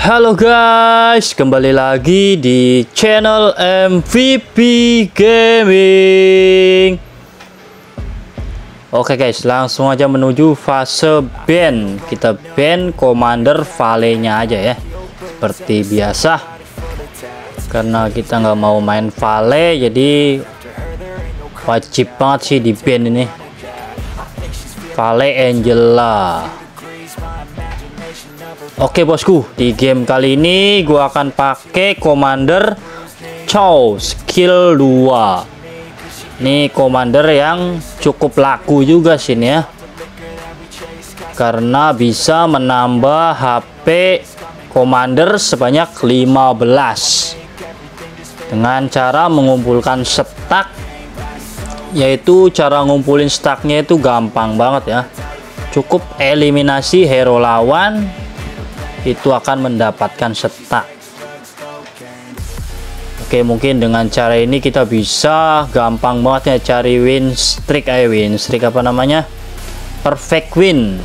Halo guys, kembali lagi di channel MVP Gaming. Oke guys, langsung aja menuju fase ban. Kita ban Commander Vale-nya aja ya, seperti biasa. Karena kita nggak mau main Vale, jadi wajib banget sih di ban ini. Vale Angela. Oke bosku, di game kali ini gua akan pakai Commander Chow skill 2. Ini Commander yang cukup laku juga sini ya, karena bisa menambah HP Commander sebanyak 15 dengan cara mengumpulkan stack. Yaitu cara ngumpulin stacknya itu gampang banget ya, cukup eliminasi hero lawan itu akan mendapatkan stack. Oke, mungkin dengan cara ini kita bisa gampang banget ya cari win streak. Apa namanya, perfect win,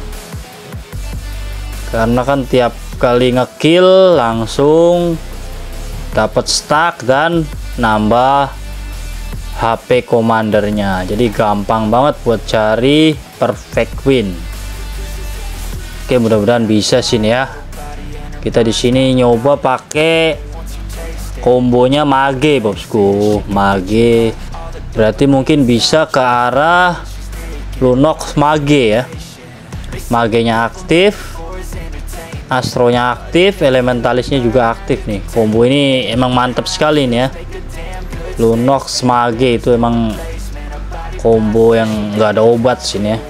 karena kan tiap kali ngekill langsung dapat stack dan nambah HP commandernya. Jadi gampang banget buat cari perfect win. Oke, mudah-mudahan bisa sini ya. Kita di sini nyoba pakai kombonya mage bosku. Mage berarti mungkin bisa ke arah Lunox mage ya. Magenya aktif, astronya aktif, elementalisnya juga aktif nih. Combo ini emang mantap sekali nih ya. Lunox mage itu emang combo yang nggak ada obat sini ya.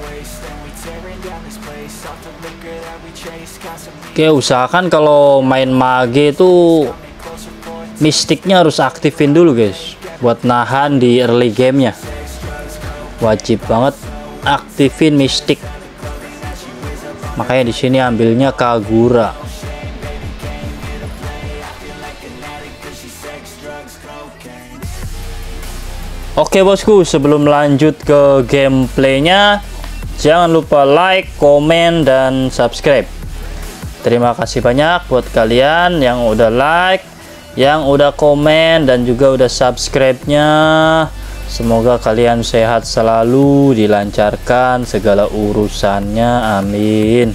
Oke, usahakan kalau main mage itu mistiknya harus aktifin dulu guys, buat nahan di early gamenya. Wajib banget aktifin mistik. Makanya di sini ambilnya Kagura. Oke bosku, sebelum lanjut ke gameplaynya, jangan lupa like, komen, dan subscribe. Terima kasih banyak buat kalian yang udah like, yang udah komen, dan juga udah subscribe-nya. Semoga kalian sehat selalu, dilancarkan segala urusannya, amin.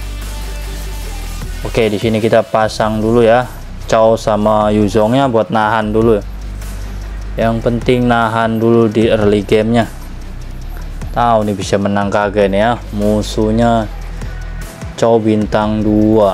Oke, di sini kita pasang dulu ya Chow sama Yuzongnya buat nahan dulu. Yang penting nahan dulu di early gamenya. Tahu nih bisa menang kagak nih ya musuhnya. Chow bintang 2.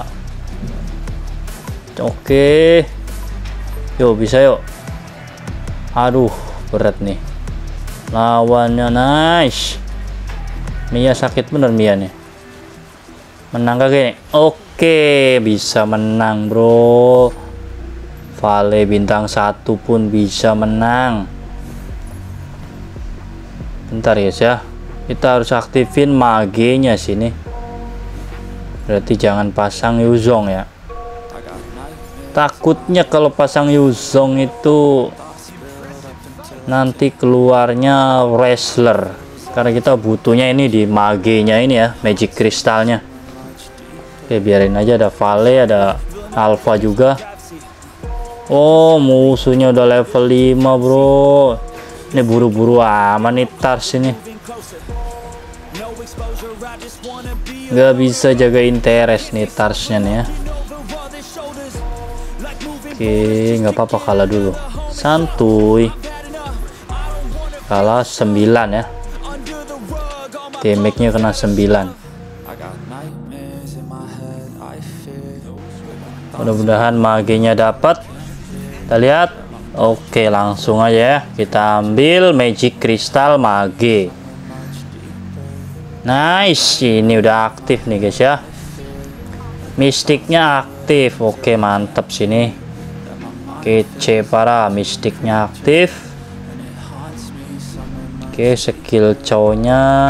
Oke, yuk bisa yuk. Aduh berat nih lawannya. Nice, Mia sakit bener Mia nih. Menang kagak nih? Oke, bisa menang bro. Vale bintang 1 pun bisa menang. Bentar guys ya, kita harus aktifin magenya sini. Berarti jangan pasang Yuzong ya. Takutnya kalau pasang Yuzong itu nanti keluarnya wrestler, karena kita butuhnya ini di magenya ini ya, magic kristalnya. Oke, biarin aja, ada Vale, ada Alpha juga. Oh, musuhnya udah level 5 bro. Ini buru-buru aman nih Tars ini. Nggak bisa jaga interest nih Tarsnya nih ya. Oke, nggak apa-apa, kalah dulu, santuy. Kalah 9 ya, damage-nya kena 9. Mudah-mudahan magenya dapat. Kita lihat. Oke, langsung aja ya kita ambil magic kristal mage. Nice, ini udah aktif nih guys ya. Mistiknya aktif. Oke, mantap sini. Kece parah, mistiknya aktif. Oke, skill Chow-nya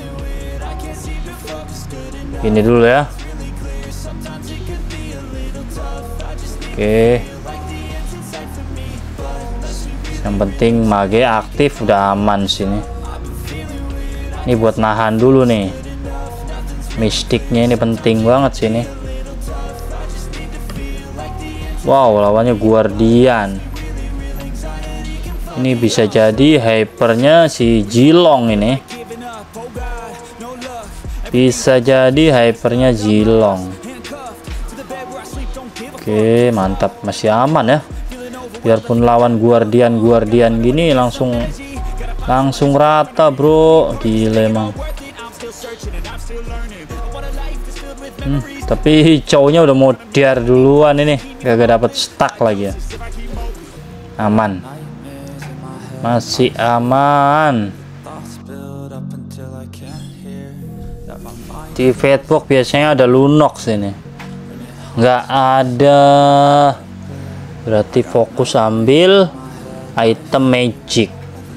ini dulu ya. Oke, yang penting mage aktif, udah aman sini. Ini buat nahan dulu nih. Mistiknya ini penting banget sini. Wow, lawannya Guardian. Ini bisa jadi hypernya si Jilong ini. Bisa jadi hypernya Jilong. Oke, mantap, masih aman ya. Biarpun lawan Guardian gini langsung rata, bro. Gila emang. Tapi cowoknya udah mau diar duluan ini, gak dapat stuck lagi ya. Aman, masih aman. Di Fatbox biasanya ada Lunox ini, nggak ada. Berarti fokus ambil item magic.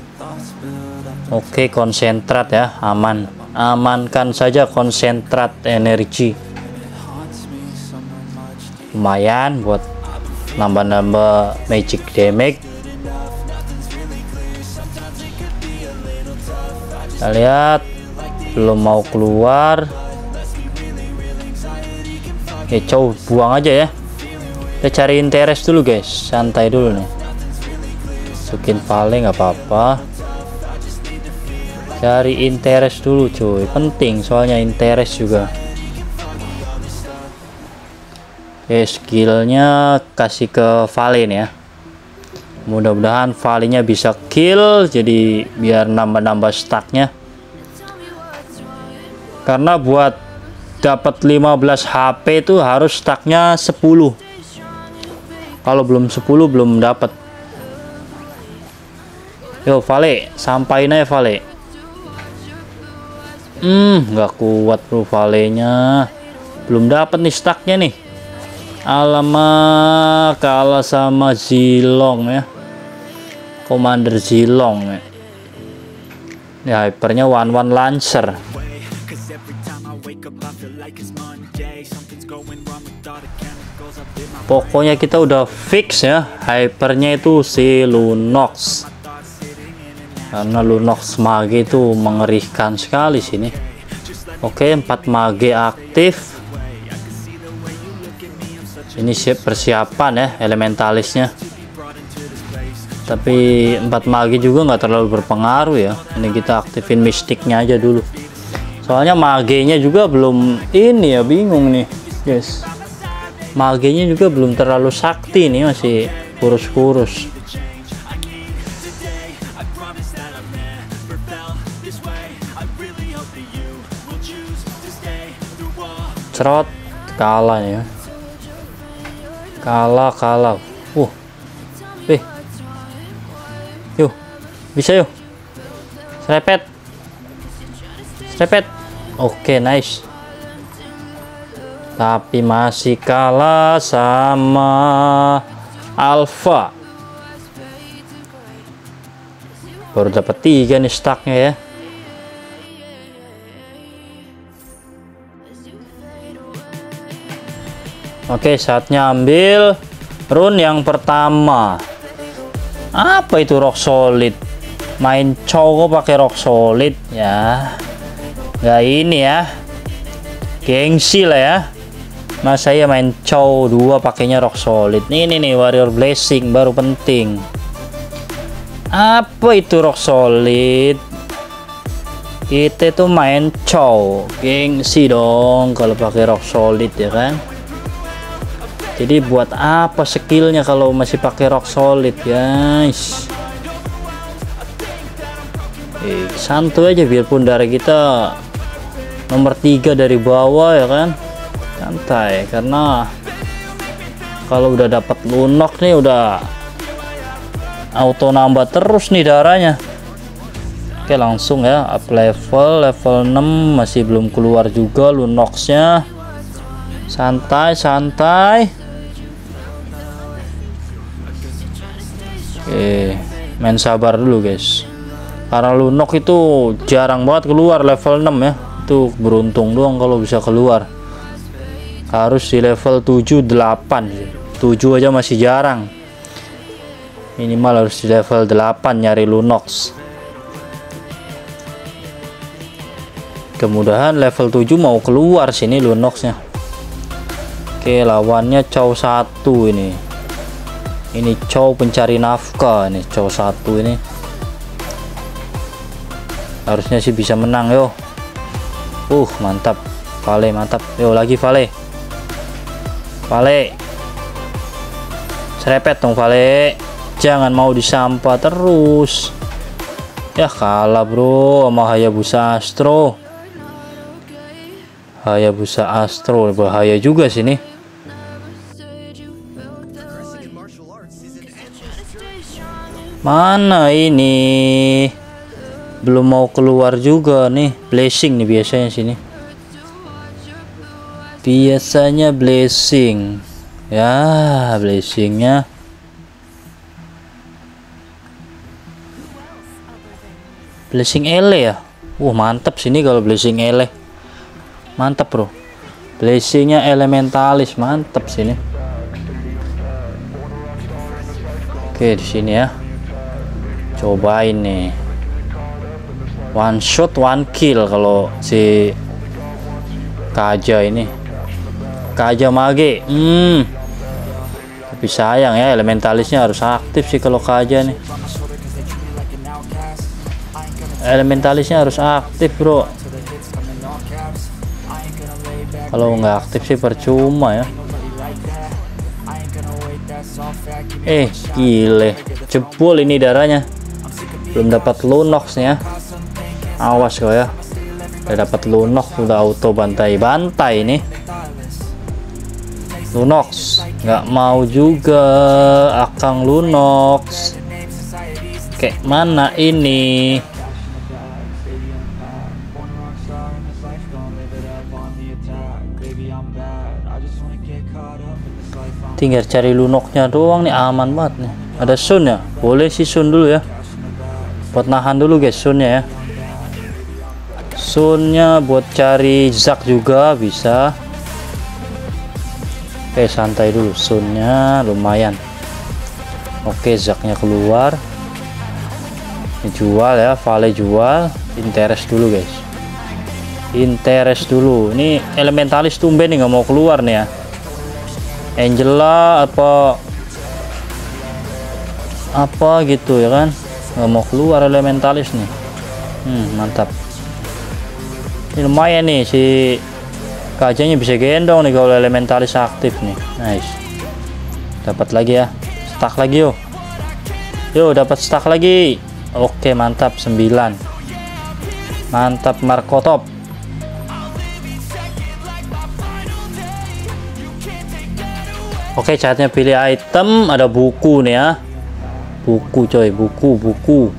Oke, konsentrat ya, aman. Amankan saja konsentrat energi. Lumayan buat nambah-nambah magic damage. Kita lihat, belum mau keluar. Oke, cow buang aja ya. Kita cari interest dulu guys, santai dulu nih. Masukin Vale nggak apa-apa. Cari interest dulu cuy, penting soalnya interest juga. Oke, skillnya kasih ke Vale nih ya. Mudah-mudahan Vale-nya bisa kill, jadi biar nambah-nambah stacknya. Karena buat dapat 15 HP itu harus stacknya 10. Kalau belum 10 belum dapat. Yo Vale, sampain aja Vale. Nggak kuat bro Vale-nya. Belum dapat nih stacknya nih. Alamak, kalah sama Zilong ya. Commander Zilong ya. Ini hypernya one Lancer. Pokoknya kita udah fix ya, hypernya itu si Lunox. Karena Lunox mage itu mengerikan sekali sini. Oke, 4 mage aktif. Ini siap persiapan ya elementalisnya. Tapi 4 mage juga nggak terlalu berpengaruh ya. Ini kita aktifin mistiknya aja dulu. Soalnya magenya juga belum ini ya, bingung nih guys. Magenya juga belum terlalu sakti nih, masih kurus-kurus. Cerot, kalah ya. Kalah. Yuk, bisa yuk. Serepet. Oke, nice. Tapi masih kalah sama Alpha. Baru dapat 3 nih stacknya ya. Oke, saatnya ambil rune yang pertama. Apa itu rock solid? Main cowok pakai rock solid ya. Nggak ini ya. Gengsi lah ya. Mas saya main cow 2 pakainya rock solid. Nih warrior blessing baru penting. Apa itu rock solid? Kita tuh main cow. Gengsi dong kalau pakai rock solid ya kan. Jadi buat apa skillnya kalau masih pakai rock solid guys? Santuy aja biarpun darah kita nomor 3 dari bawah ya kan. Santai, karena kalau udah dapat Lunox nih udah auto nambah terus nih darahnya. Oke, langsung ya up level 6, masih belum keluar juga Lunoxnya. Santai. Oke, main sabar dulu guys, karena Lunox itu jarang banget keluar level 6 ya. Itu beruntung doang kalau bisa keluar. Harus di level 7-8. 7 aja masih jarang. Minimal harus di level 8 nyari Lunox. Kemudahan level 7 mau keluar sini Lunoxnya. Oke, lawannya cow 1 ini. Ini cow pencari nafkah, ini cow satu ini. Harusnya sih bisa menang yo. Mantap. Vale mantap. Yo lagi Vale. Vale. Serepet dong Vale. Jangan mau disampah terus. Ya kalah bro sama Hayabusa Astro. Hayabusa Astro bahaya juga sini. Mana ini? Belum mau keluar juga nih. Blessing nih biasanya sini. Biasanya blessing. Ya, blessingnya. Blessing ele ya. Mantap sini kalau blessing ele. Mantap bro. Blessingnya elementalis mantap sini. Oke di sini ya. Cobain nih. One shot one kill kalau si Kaja ini. Kaja Mage. Tapi sayang ya elementalisnya harus aktif sih kalau Kaja nih. Elementalisnya harus aktif bro. Kalau nggak aktif sih percuma ya. Gile jebol ini darahnya. Belum dapat Lunox nih ya. Awas kau ya. Udah dapat Lunox udah auto bantai-bantai nih. Lunox nggak mau juga Akang Lunox. Kayak mana ini? Tinggal cari Lunoxnya doang nih, aman banget nih. Ada Sun ya, boleh sih Sun dulu ya, buat nahan dulu guys Sunnya ya. Sunnya buat cari Zack juga bisa. Oke santai dulu, Sunnya lumayan. Oke Zacknya keluar. Ini jual ya, Vale jual. Interest dulu guys, interest dulu. Ini elementalis tumben nih nggak mau keluar nih ya. Angela apa gitu ya kan, nggak mau keluar elementalis nih. Mantap. Ini lumayan nih si Kajanya bisa gendong nih kalau elementalis aktif nih. Nice. Dapat lagi ya, stuck lagi yo. Dapat stuck lagi. Oke mantap 9. Mantap Marco top. Oke catnya pilih item, ada buku nih ya. Buku coy, buku.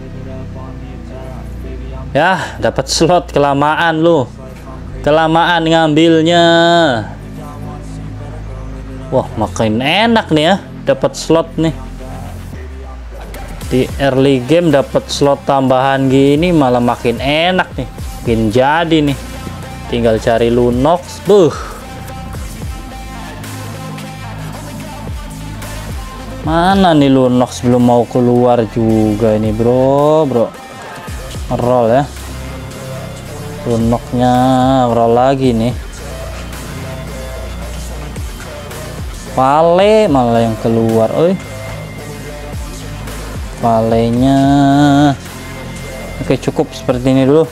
Ya dapat slot, kelamaan loh. Kelamaan ngambilnya. Wah makin enak nih ya, dapat slot nih. Di early game dapat slot tambahan gini malah makin enak nih. Makin jadi nih. Tinggal cari Lunox. Mana nih Lunox belum mau keluar juga ini bro. Roll ya. Lunoxnya roll lagi nih. Vale malah yang keluar. Valenya. Oke cukup seperti ini dulu.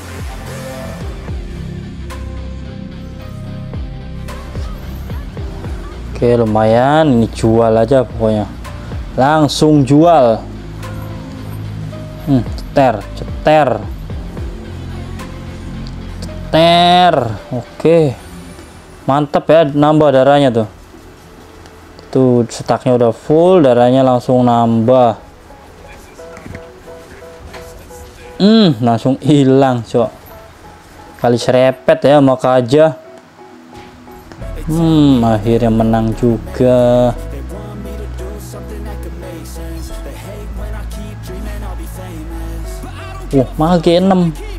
Oke lumayan, ini jual aja pokoknya. Langsung jual. Ceter. Oke mantap ya, nambah darahnya tuh staknya udah full, darahnya langsung nambah. Langsung hilang cok. Kali serepet ya maka aja. Akhirnya menang juga. Mage 6.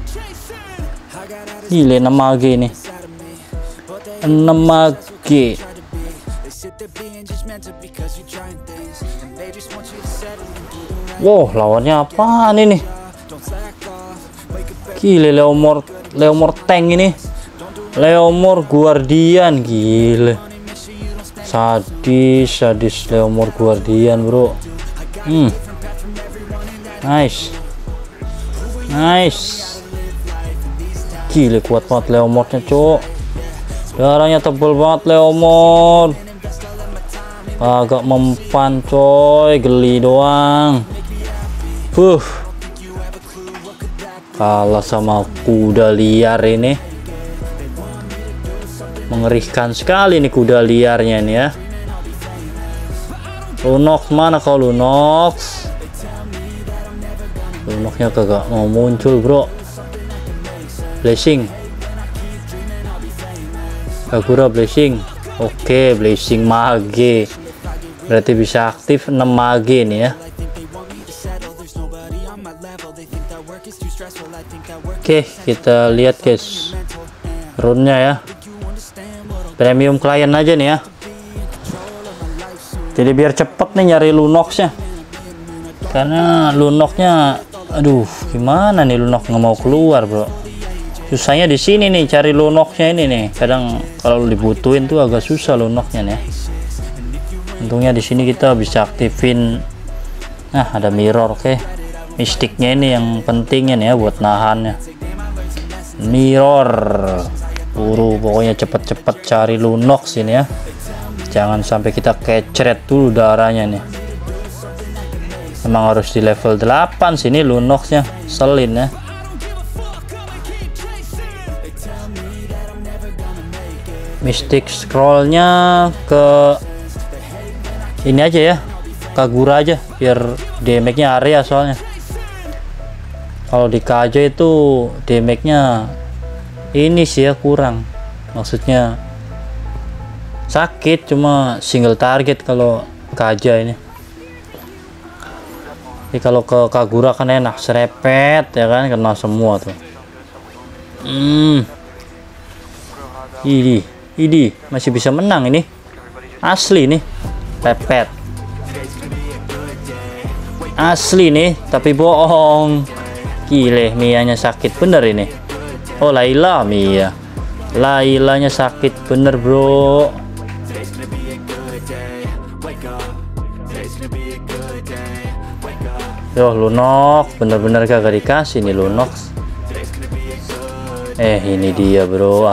Gile 6 mage nih. 6 mage. Wow, lawannya apaan ini? Gile Leomord tank ini. Leomord Guardian, gile. Sadis Leomord Guardian, bro. Nice. Gile, kuat banget Leomordnya, cok. Darahnya tebel banget Leomord. Agak mempan, coy. Geli doang. Kalah sama kuda liar ini. Mengerikan sekali nih kuda liarnya nih ya. Lunox, mana kau Lunox? Lunoxnya kagak mau muncul, bro. Blessing. Kagura blessing. Oke, blessing mage. Berarti bisa aktif 6 mage nih ya. Oke, kita lihat guys. Runnya ya. Premium client aja nih ya. Jadi biar cepet nih nyari Lunoxnya. Karena Lunoxnya, aduh, gimana nih Lunox nggak mau keluar, bro. Susahnya di sini nih cari Lunoxnya ini nih. Kadang kalau dibutuhin tuh agak susah Lunoxnya nih. Untungnya di sini kita bisa aktifin. Nah, ada mirror, oke. Mistiknya ini yang pentingnya nih ya buat nahannya. Mirror. Buru pokoknya cepet-cepet cari Lunox ini ya. Jangan sampai kita kecret dulu darahnya nih. Emang harus di level 8 sini Lunoxnya. Selin ya. Mystic scrollnya ke ini aja ya, Kagura aja biar damage-nya area soalnya. Kalau di KJ itu damage-nya ini sih ya kurang, maksudnya sakit cuma single target kalau KJ ini. Jadi kalau ke Kagura kan enak, serepet ya kan, kena semua tuh. Ini masih bisa menang ini, asli nih, pepet asli nih, tapi bohong. Gile, Mianya sakit bener ini. Oh, Lailanya sakit bener, bro. Yo, Lunox bener-bener kagak dikasih nih Lunox. Ini dia, bro,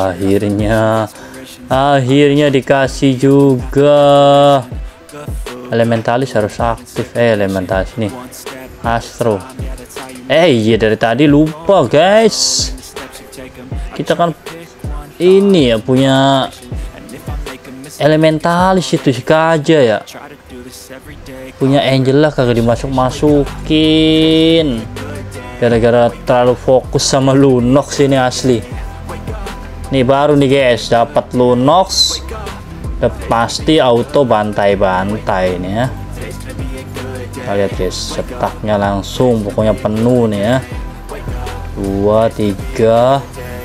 akhirnya dikasih juga. Elementalis harus aktif. Elementalis nih, Astro. Iya, dari tadi lupa guys, kita kan ini ya punya Elementalis itu si Kaja ya, punya Angel lah kagak dimasukin gara-gara terlalu fokus sama Lunox ini asli. Nih baru nih guys, dapat Lunox, udah pasti auto bantai-bantai nih ya. Kita lihat guys, setaknya langsung pokoknya penuh nih ya. 2, 3.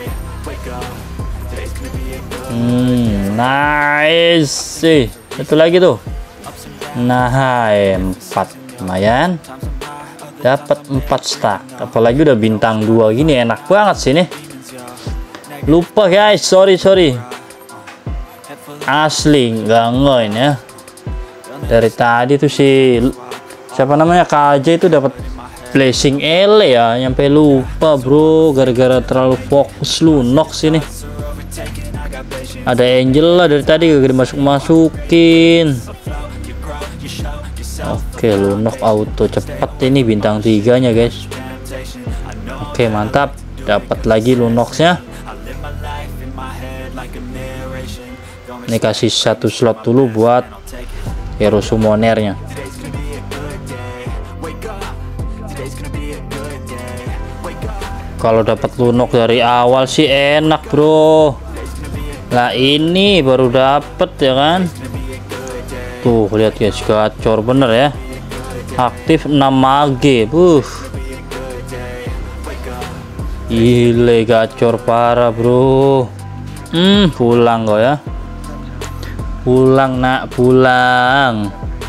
Nice sih. Satu lagi tuh. Nah, 4 lumayan. Dapat 4 stack. Apalagi udah bintang 2 gini, enak banget sih nih. Lupa guys, sorry asli nggak ngoin ya. Dari tadi tuh si siapa namanya KJ itu dapat blessing ele ya, nyampe lupa bro gara-gara terlalu fokus Lunox ini. Ada Angel lah dari tadi gak dimasukin. Oke, Lunox auto cepat ini bintang 3 nya guys. Oke, mantap, dapat lagi Lunoxnya. Ini kasih 1 slot dulu buat hero summonernya. Kalau dapat Lunox dari awal sih enak bro. Lah ini baru dapat ya kan. Tuh lihat guys, gacor bener ya. Aktif 6 mage. Gile, gacor parah bro. Pulang kok ya. Pulang nak, pulang.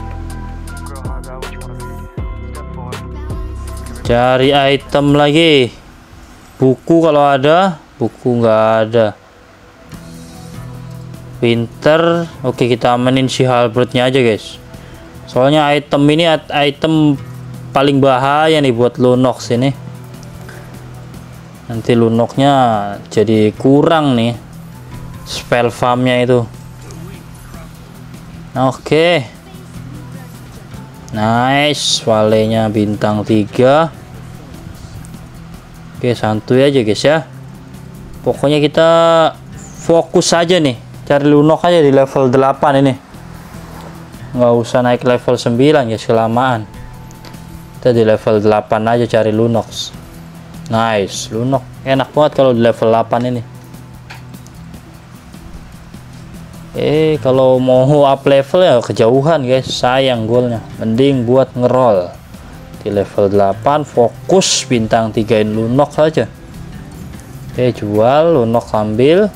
Cari item lagi. Buku kalau ada, buku nggak ada. Winter, oke kita amanin si halbertnya aja guys. Soalnya item ini item paling bahaya nih buat Lunox ini. Nanti Lunoxnya jadi kurang nih spell farmnya itu. Oke. Nice, valenya bintang 3. Oke, santuy aja guys ya. Pokoknya kita fokus aja nih, cari Lunox aja di level 8 ini. Nggak usah naik level 9 guys, kelamaan. Kita di level 8 aja cari Lunox. Nice, Lunox enak banget kalau di level 8 ini. Kalau mau up level ya kejauhan guys, sayang golnya. Mending buat ngeroll di level 8, fokus bintang 3in Lunox saja. Jual Lunox, ambil.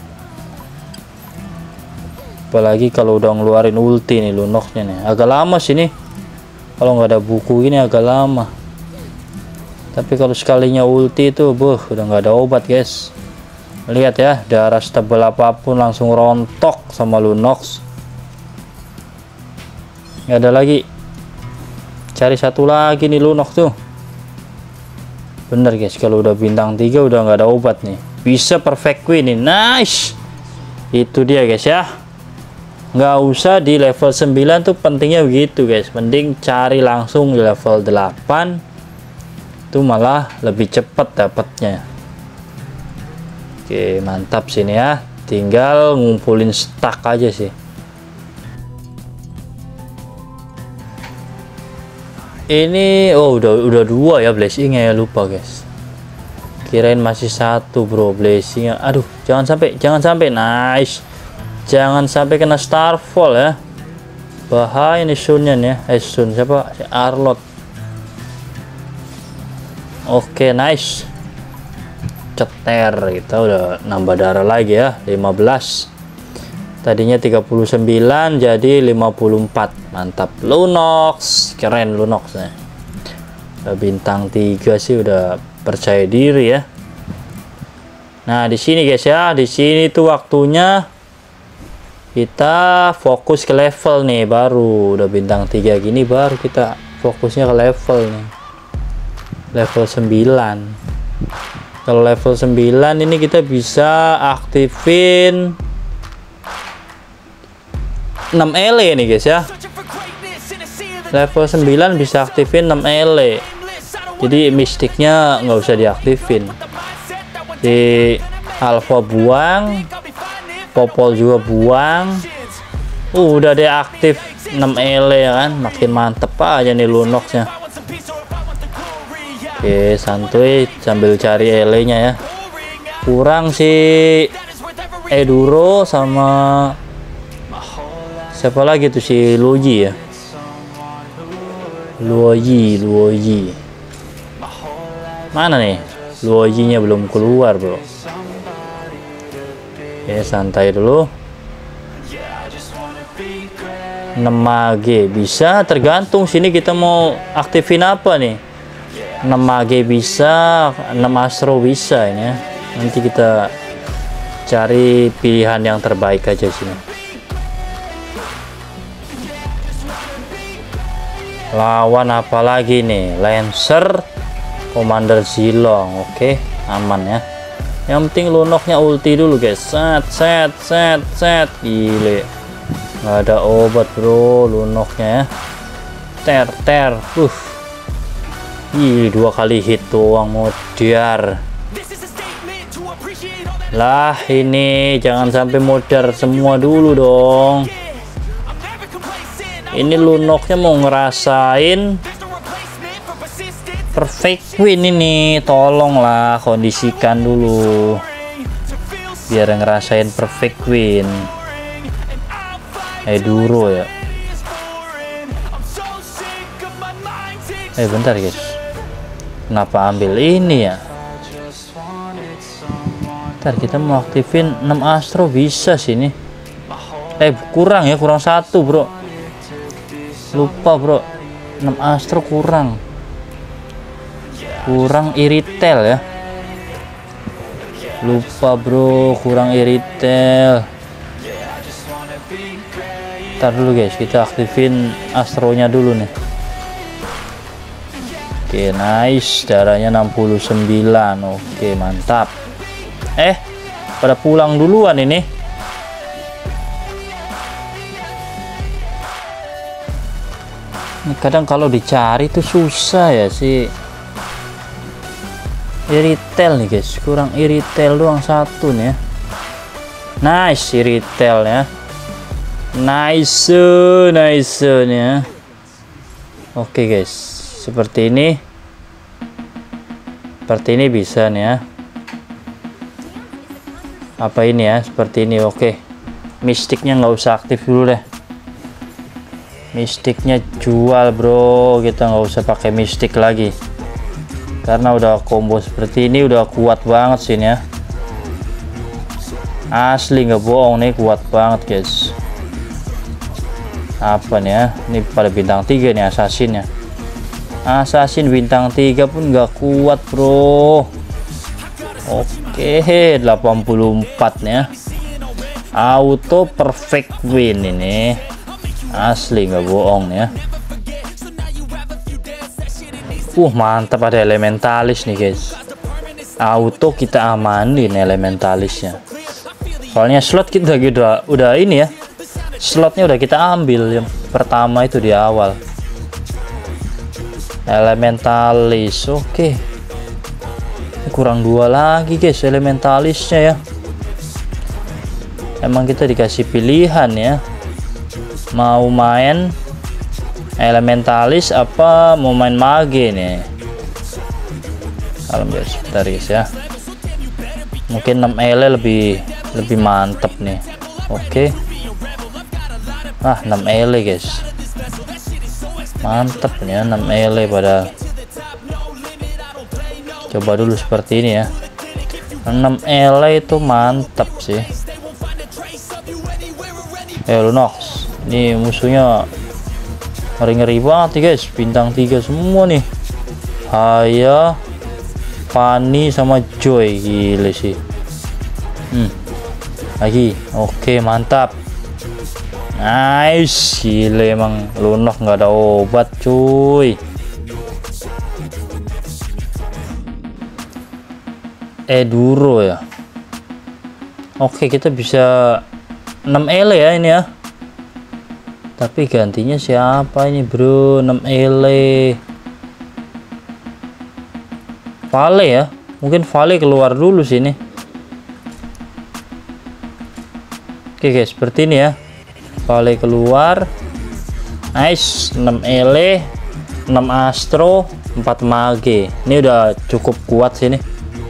Apalagi kalau udah ngeluarin ulti nih Lunoxnya nih, agak lama sih nih. Kalau nggak ada buku ini agak lama. Tapi kalau sekalinya ulti itu, udah nggak ada obat guys. Lihat ya, darah setebal apapun langsung rontok sama Lunox. Nggak ada lagi. Cari satu lagi nih Lunox tuh. Bener guys, kalau udah bintang 3 udah nggak ada obat nih. Bisa perfect win nih, nice. Itu dia guys ya. Nggak usah di level 9 tuh, pentingnya begitu guys. Mending cari langsung di level 8. Itu malah lebih cepat dapatnya. Oke, mantap sini ya. Tinggal ngumpulin stack aja sih. Ini udah 2 ya blessingnya ya, lupa guys. Kirain masih 1 bro blessingnya. Aduh, jangan sampai. Nice. Jangan sampai kena starfall ya. Bahaya nih Sunnya ya. Sun siapa? Si Arlot. Oke, nice. Ceter, kita udah nambah darah lagi ya, 15. Tadinya 39 jadi 54. Mantap Lunox, keren Lunox ya. Udah bintang 3 sih, udah percaya diri ya. Nah, di sini guys ya, di sini tuh waktunya kita fokus ke level nih, baru udah bintang 3 gini baru kita fokusnya ke level nih. Level 9. Kalau level 9 ini kita bisa aktifin 6 ele nih guys ya. Level 9 bisa aktifin 6 ele. Jadi mistiknya nggak usah diaktifin. Di alpha buang, popol juga buang. Udah deh aktif 6 ele ya kan. Makin mantep aja nih Lunoxnya. Oke, santuy sambil cari ele-nya ya. Kurang si Eduro sama siapa lagi tuh, si Luoyi ya. Luoyi. Mana nih? Luoyi-nya belum keluar, bro. Oke, santai dulu. 6 mage bisa, tergantung sini kita mau aktifin apa nih. 6 mage bisa, 6 astro bisa ini ya. Nanti kita cari pilihan yang terbaik aja sini. Lawan apa lagi nih? Lancer, Commander Zilong. Oke, aman ya. Yang penting Lunoxnya ulti dulu guys. Set. Gile. Nggak ada obat bro Lunoxnya ya. Ter. Ih, 2 kali hit doang modar. Lah ini jangan sampai modar semua dulu dong. Ini Lunoxnya mau ngerasain perfect win ini. Tolonglah kondisikan dulu biar ngerasain perfect win. Duro ya. Bentar guys. Kenapa ambil ini ya? Ntar kita mau aktifin 6 astro bisa sini. Kurang 1 bro. Lupa bro, 6 astro kurang iritel ya. Lupa bro, kurang iritel. Ntar dulu guys, kita aktifin astronya dulu nih. Oke, nice. Darahnya 69. Oke, mantap. Pada pulang duluan ini. Kadang kalau dicari tuh susah ya sih. Iritel nih guys, kurang iritel doang satu nih ya. Nice iritel ya. Nice nih ya. Oke guys, seperti ini bisa nih ya. Apa ini ya, seperti ini. Oke, mistiknya nggak usah aktif dulu deh. Mistiknya jual bro, kita nggak usah pakai mistik lagi karena udah combo seperti ini udah kuat banget sih ya. Asli nggak bohong nih, kuat banget guys. Apa nih ya, ini pada bintang 3 nih assassinnya. Assassin bintang 3 pun nggak kuat bro. Oke, 84 nih ya. Auto perfect win ini. Asli nggak bohong ya. Mantap, ada elementalis nih guys. Auto kita amanin elementalisnya. Soalnya slot kita udah ini ya. Slotnya udah kita ambil yang pertama itu di awal. Elementalis, oke. Kurang 2 lagi guys elementalisnya ya. Emang kita dikasih pilihan ya. Mau main elementalis apa mau main mage nih. Kalau guys, sebentar guys ya. Mungkin 6 ele lebih mantap nih. Oke. 6 ele guys. Mantap nih ya 6 ele pada. Coba dulu seperti ini ya. 6 ele itu mantap sih. Lunox. Ini musuhnya ngeri-ngeri banget nih guys, bintang 3 semua nih. Haya, Fanny sama Joy, gile sih. Lagi, oke mantap. Nice, gile emang Lunox nggak ada obat cuy. Duro ya. Oke, kita bisa 6 ele ya ini ya. Tapi gantinya siapa ini bro? 6 ele Vale ya, mungkin Vale keluar dulu sini. Oke guys, seperti ini ya. Vale keluar. Nice, 6 ele 6 astro 4 mage. Ini udah cukup kuat sini.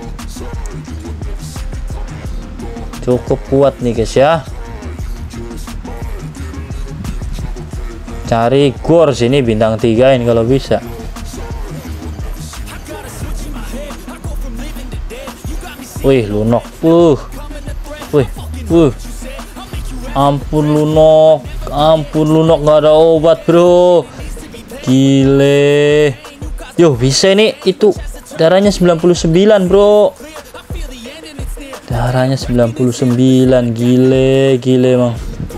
Cukup kuat nih guys ya. Cari gor sini bintang 3 ini kalau bisa. Wih, Lunox. Ampun Lunox nggak ada obat bro. Gile. Yo, bisa ini itu darahnya 99 bro. Darahnya 99, gile emang.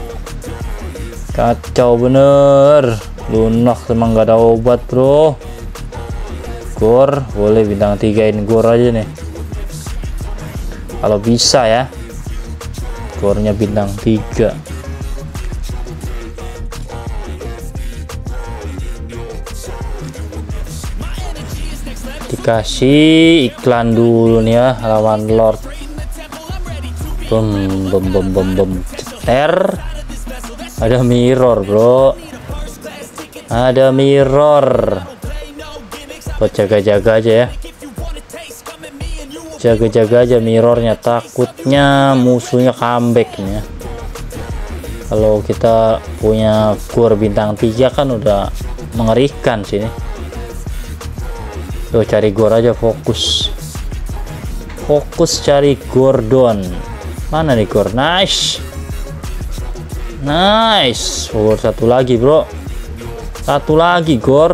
Kacau bener. Lunox emang gak ada obat bro. Gor boleh bintang 3 in gor aja nih kalau bisa ya. Gornya bintang 3. Dikasih iklan dulu nih ya lawan Lord. Bom ceter. Ada mirror bro, ada mirror. Buat jaga-jaga aja ya, jaga-jaga aja mirrornya, takutnya musuhnya comeback nih ya. Kalau kita punya gor bintang 3 kan udah mengerikan sini. Tuh cari gor aja, fokus cari Gordon. Mana nih gor? Nice, gor satu lagi bro, satu lagi gor.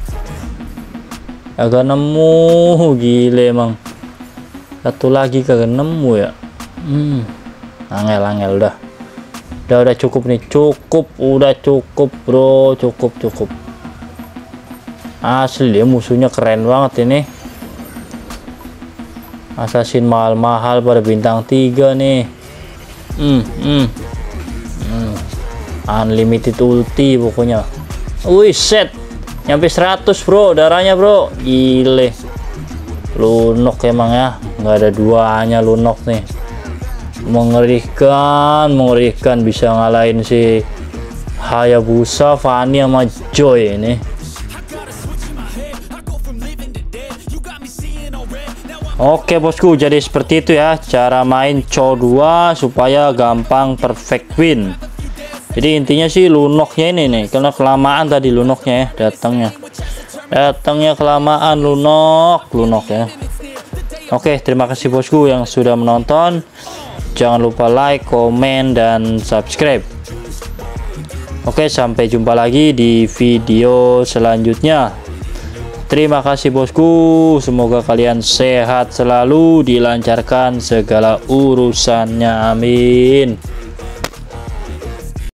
Agak nemu, gile emang. Satu lagi kagak nemu ya. Angel udah. Udah cukup nih, udah cukup bro, cukup. Asli ya, musuhnya keren banget ini. Assassin mahal-mahal pada bintang 3 nih. Unlimited ulti pokoknya. Wih set, nyampe 100 bro darahnya bro, gile. Lunok emang ya, nggak ada duanya Lunok nih. Mengerikan bisa ngalahin si Hayabusa, Fanny sama Joy ini. Oke bosku, jadi seperti itu ya cara main CoW 2 supaya gampang perfect win. Jadi intinya sih Lunoknya ini nih, karena kelamaan tadi Lunoknya ya datangnya kelamaan Lunok ya. Oke, terima kasih bosku yang sudah menonton. Jangan lupa like, komen, dan subscribe. Oke, sampai jumpa lagi di video selanjutnya. Terima kasih bosku, semoga kalian sehat selalu, dilancarkan segala urusannya, amin.